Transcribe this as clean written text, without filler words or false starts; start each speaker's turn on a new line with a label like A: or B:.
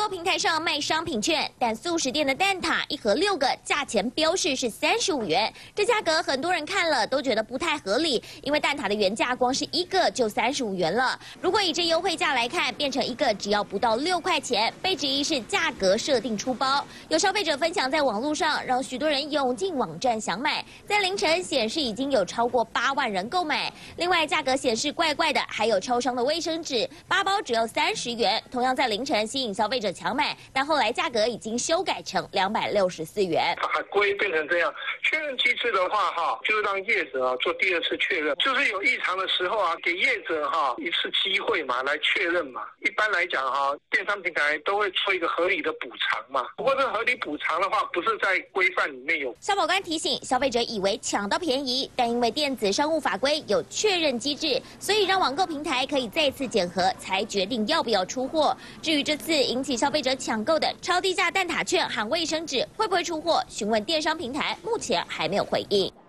A: 购平台上卖商品券，但素食店的蛋挞一盒6个，价钱标示是35元。这价格很多人看了都觉得不太合理，因为蛋挞的原价光是1个就35元了。如果以这优惠价来看，变成1个只要不到6块钱，被质疑是价格设定出包。有消费者分享在网络上，让许多人涌进网站想买。在凌晨显示已经有超过8万人购买。另外价格显示怪怪的，还有超商的卫生纸，8包只要30元，同样在凌晨吸引消费者抢买，但后来价格已经修改成264元。
B: 法规变成这样，确认机制的话，就是让业者做第2次确认，就是有异常的时候给业者1次机会嘛，来确认嘛。一般来讲电商平台都会做一个合理的补偿嘛。不过这个合理补偿的话，不是在规范里面有。
A: 消保官提醒消费者，以为抢到便宜，但因为电子商务法规有确认机制，所以让网购平台可以再次检核，才决定要不要出货。至于这次引起消费者抢购的超低价蛋挞券和卫生纸会不会出货，询问电商平台，目前还没有回应。